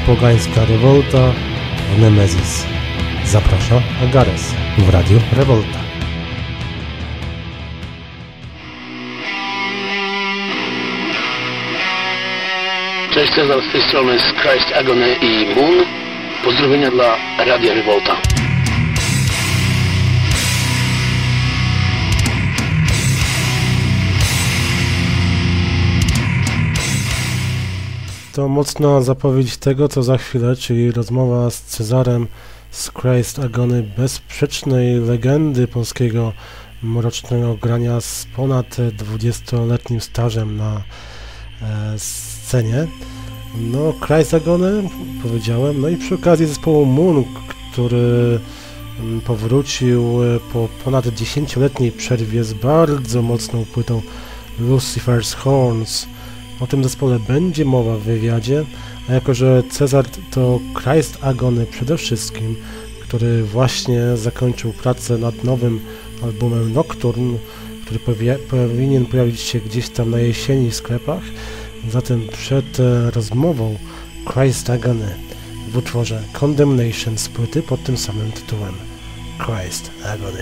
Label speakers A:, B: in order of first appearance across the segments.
A: pogańska rewolta w Nemesis. Zaprasza Agares w Radiu Rewolta.
B: Cześć, Cezar z tej strony, z Christ Agony i Moon. Pozdrowienia dla Radia Rewolta.
A: To mocna zapowiedź tego, co za chwilę, czyli rozmowa z Cezarem z Christ Agony, bezsprzecznej legendy polskiego mrocznego grania z ponad 20-letnim stażem na scenie. No, Christ Agony, powiedziałem, no i przy okazji zespołu Moon, który powrócił po ponad 10-letniej przerwie z bardzo mocną płytą Lucifer's Horns. O tym zespole będzie mowa w wywiadzie, a jako że Cezar to Christ Agony przede wszystkim, który właśnie zakończył pracę nad nowym albumem Nocturne, który powinien pojawić się gdzieś tam na jesieni w sklepach, zatem przed rozmową Christ Agony w utworze Condemnation z płyty pod tym samym tytułem Christ Agony.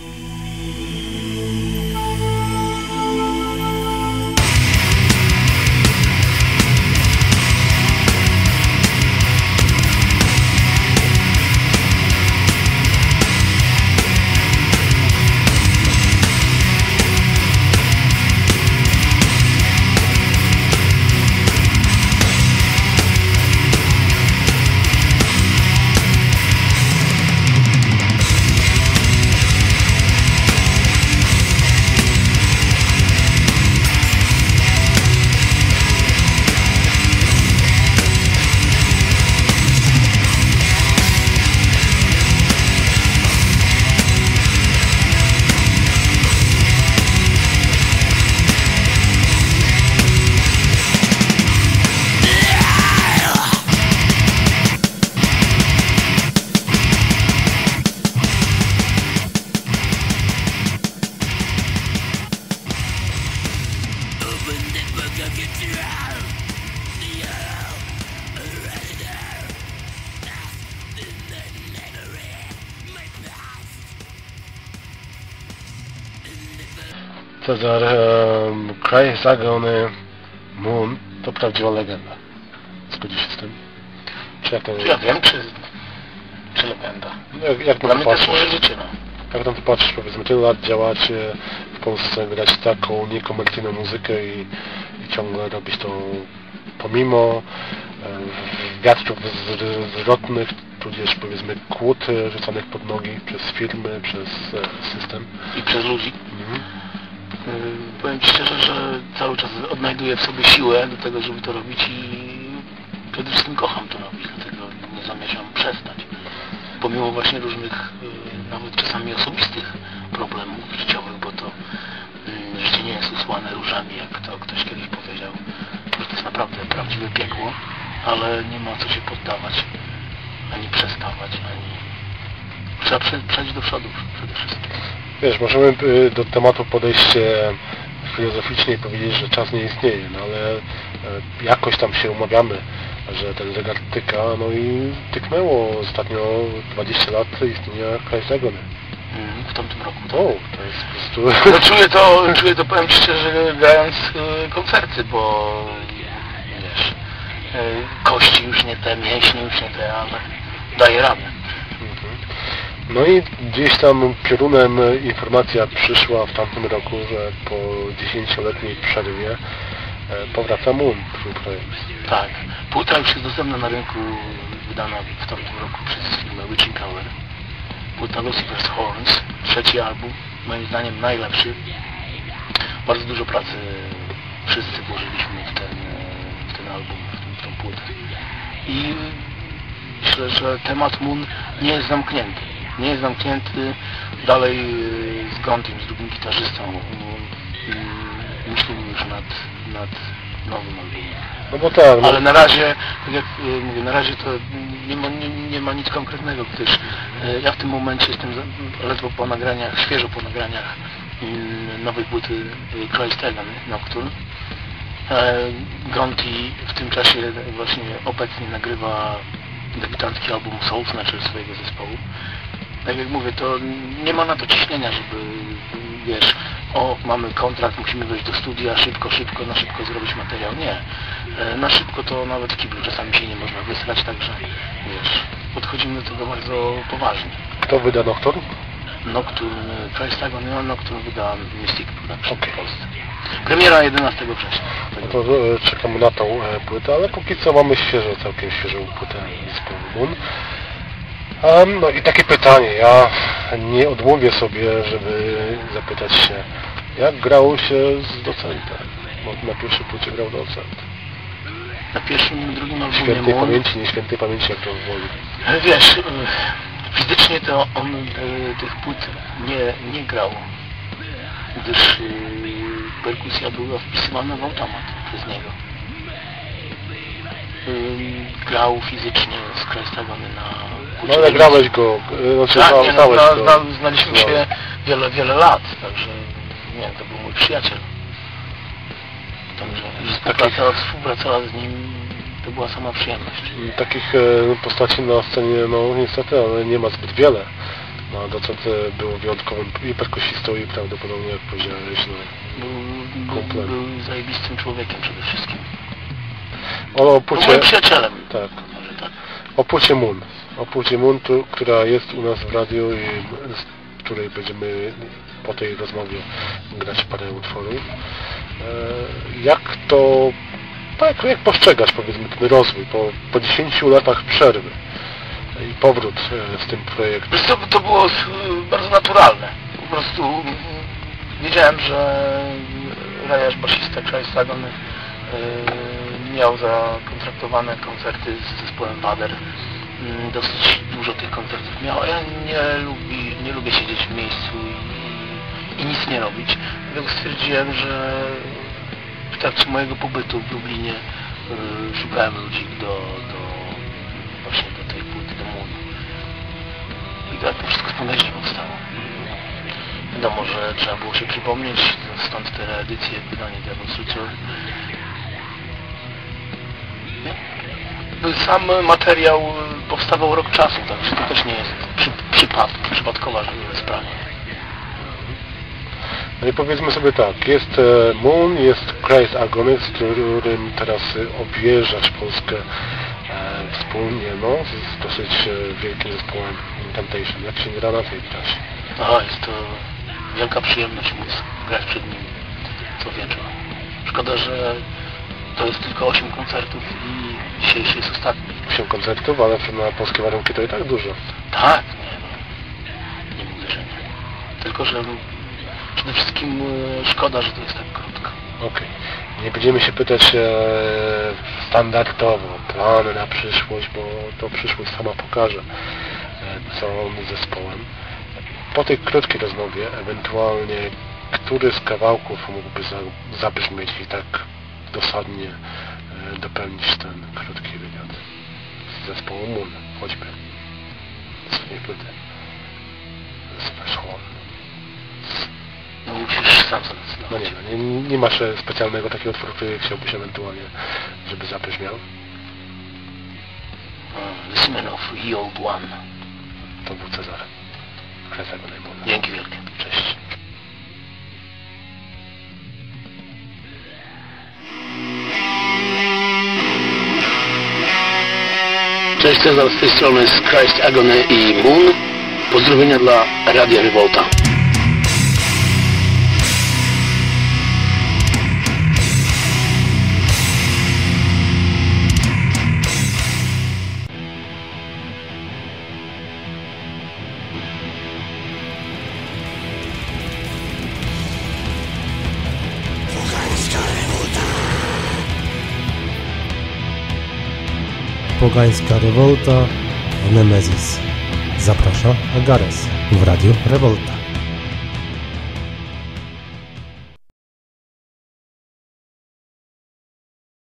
B: Cezar, Christ Agony, Moon to prawdziwa legenda. Zgodzi się z tym? Czy jak to jest? Ja wiem, czy legenda. Jak na to patrzysz? Moje życie, no. Jak na to patrzysz, powiedzmy, tyle lat działać w Polsce, grać taką niekomercyjną muzykę i ciągle robić to pomimo wiatrów zwrotnych, tudzież powiedzmy kłód rzucanych pod nogi przez firmy, przez system. I przez ludzi. Powiem Ci szczerze, że cały czas odnajduję w sobie siłę do tego, żeby to robić i przede wszystkim kocham to robić, dlatego nie zamierzam przestać. Pomimo właśnie różnych, nawet czasami osobistych problemów życiowych, bo to życie nie jest usłane różami, jak to ktoś kiedyś powiedział, że to jest naprawdę prawdziwe piekło, ale nie ma co się poddawać, ani przestawać, ani... Trzeba przejść do przodu przede wszystkim. Wiesz, możemy do tematu podejść filozoficznie i powiedzieć, że czas nie istnieje, no ale jakoś tam się umawiamy, że ten zegar tyka, no i tyknęło ostatnio 20 lat istnienia Christ Agony. W tamtym roku. Tak? O, to jest po prostu... No, czuję to, powiem Ci szczerze, grając koncerty, bo wiesz, kości już nie te, mięśnie już nie te, ale daje radę. No i gdzieś tam piorunem informacja przyszła w tamtym roku, że po 10-letniej przerwie powraca Moon, twój projekt. Tak. Płyta już jest dostępna na rynku, wydana w tamtym roku przez firmę Witching Hour. Płyta Lucifer's Horns, trzeci album, moim zdaniem najlepszy. Bardzo dużo pracy wszyscy włożyliśmy w ten album, w tą płytę. I myślę, że temat Moon nie jest zamknięty. Nie jest zamknięty, dalej z Gontym, z drugim gitarzystą, myślimy już nad nowym albumem. No bo tak, no. Ale na razie, tak jak mówię, na razie to nie ma nic konkretnego, gdyż ja w tym momencie jestem ledwo po nagraniach, świeżo po nagraniach nowej płyty Christ Agony, Nocturne.
C: Gonti w tym czasie właśnie obecnie nagrywa debiutancki album Soul Snatcher swojego zespołu. Tak jak mówię, to nie ma na to ciśnienia, żeby, wiesz, mamy kontrakt, musimy wejść do studia, szybko, na szybko zrobić materiał. Nie. Na szybko to nawet w kiblu czasami się nie można wysrać, także, wiesz, podchodzimy do tego bardzo poważnie.
B: Kto wyda Nocturne?
C: Nocturne, Christ Agony, Nocturne wyda Mystic Production w Polsce. Premiera 11 września.
B: No to czekamy na tą płytę, ale póki co mamy całkiem świeżą płytę zespołu Moon. No i takie pytanie, ja nie odmówię sobie, żeby zapytać się, jak grało się z Docentem? Bo na pierwszej płycie grał Docent.
C: Na pierwszym i drugim albumie
B: Świętej pamięci, nie świętej pamięci, jak to woli.
C: Wiesz, fizycznie to on tych płyt nie grał, gdyż perkusja była wpisywana w automat przez niego. Grał fizycznie z Christ Agony na płycie.
B: No ale grałeś go,
C: znaliśmy się wiele lat, także nie, to był mój przyjaciel. Także współpracować z nim to była sama przyjemność.
B: Takich postaci na scenie, no niestety, ale nie ma zbyt wiele. No, Docent był wyjątkowym i perkusistą, i prawdopodobnie, jak powiedziałeś, no,
C: był zajebistym człowiekiem przede wszystkim.
B: Moim
C: przyjacielem.
B: Tak. O płycie Moon. O płycie Moon, która jest u nas w radiu i z której będziemy po tej rozmowie grać parę utworów. Jak postrzegasz, powiedzmy, ten rozwój po 10 latach przerwy i powrót z tym projektem?
C: To było bardzo naturalne. Po prostu wiedziałem, że Rajasz, basista Christ Agony, miał zakontraktowane koncerty z zespołem Wader. Dosyć dużo tych koncertów miał, a ja nie lubię siedzieć w miejscu i nic nie robić. Dlatego stwierdziłem, że w trakcie mojego pobytu w Lublinie szukałem ludzi właśnie do tej płyty, do Moon. I tak to wszystko spontanicznie powstało. Wiadomo, że trzeba było się przypomnieć, stąd te reedycje, wydanie Devil's Ritual. Sam materiał powstawał rok czasu, także to też nie jest przypadkowa sprawa.
B: No i powiedzmy sobie tak, jest Moon, jest Christ Agony, z którym teraz objeżdżasz Polskę wspólnie, no, z dosyć wielkim zespołem Incantation. Jak się gra na tej trasie?
C: Jest to wielka przyjemność móc grać przed nim co wieczór. Szkoda, że to jest tylko 8 koncertów i dzisiejszy jest ostatni.
B: 8 koncertów, ale na polskie warunki to i tak dużo.
C: Tak, nie mówię, że nie. Tylko, że przede wszystkim szkoda, że to jest tak krótko.
B: Okej. Nie będziemy się pytać standardowo, plany na przyszłość, bo to przyszłość sama pokaże, co z zespołem. Po tej krótkiej rozmowie, ewentualnie, który z kawałków mógłby zabrzmieć i tak dosadnie dopełnić ten krótki wywiad z zespołu Moon, choćby z swojej płyty.
C: No musisz sam zadecydować.
B: No nie masz specjalnego takiego utworu, który chciałbyś ewentualnie, żeby zabrzmiał?
C: The Semen of Ye Old One.
B: To był Cezar.
C: Dzięki wielkie.
B: Cześć.
C: Cześć, Cezar z tej strony, z Christ Agony i Moon. Pozdrowienia dla Radia Revolta.
A: Pogańska rewolta, Nemesis. Zaprasza Agares w Radiu Revolta.